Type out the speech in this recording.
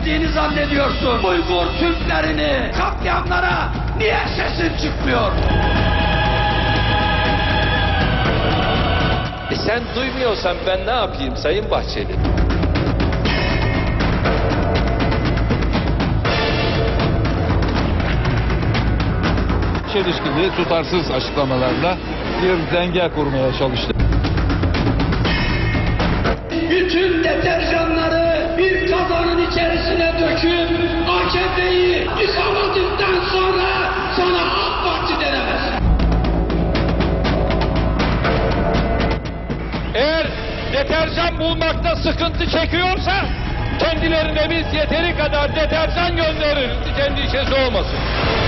ettiğini zannediyorsun? Uygur Türklerini katliamlara niye sesin çıkmıyor? Sen duymuyorsan ben ne yapayım Sayın Bahçeli? Çelişkili, tutarsız açıklamalarla bir denge kurmaya çalıştı. Bütün deterjanları bir kazanın içerisine döküp AKP'yi yıkamadıktan sonra sana AK Parti denemez. Eğer deterjan bulmakta sıkıntı çekiyorsa kendilerine biz yeteri kadar deterjan göndeririz. Kendi işesi olmasın.